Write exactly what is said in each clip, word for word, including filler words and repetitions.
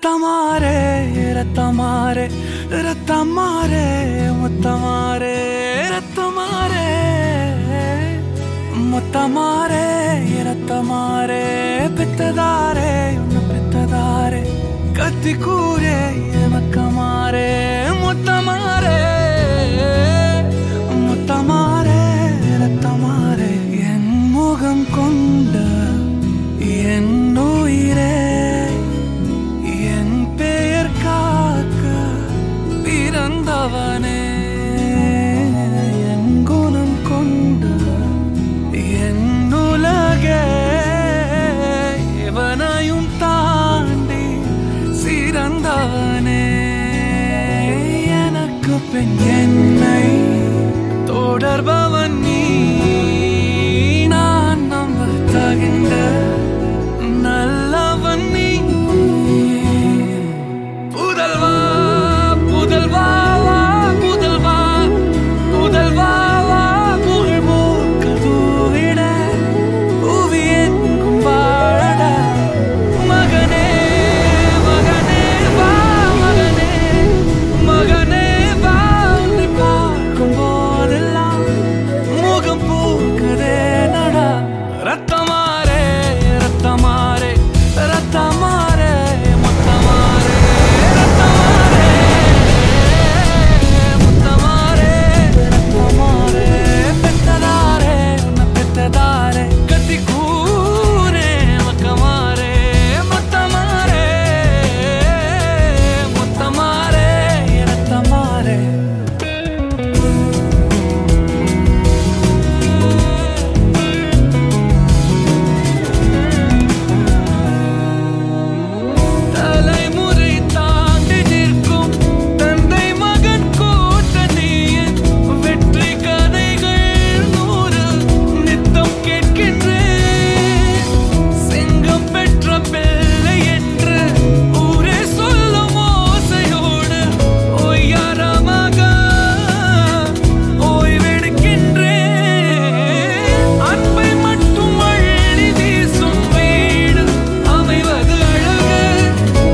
ரத்தமாரே ரத்தமாரே ரத்தமாரே முத்தமாரே ரத்தமாரே முத்தமாரே ரத்தமாரே பெத்ததாரே உன்னை பெத்ததாரே கத்தி கூரே மக்கமாரே முத்தமாரே முத்தமாரே ரத்தமாரே என் முகம் கொண்ட என் உயிரே பிறந்தவனே என் குணம் கொண்ட என் உலகே எவனையும் தாண்டி சிறந்தவனே எனக்கு பின் என்னை தொடர்பவன் நீ நான் நம்ப தகின்ற நல்லவன் நீ புதல்வா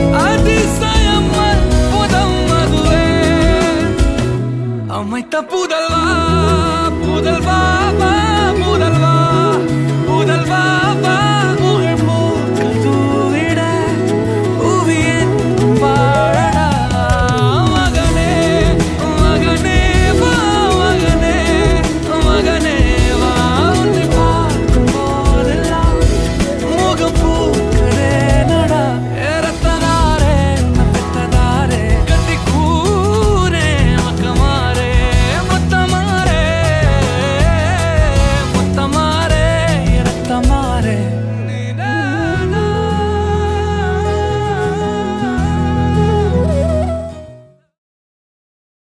puta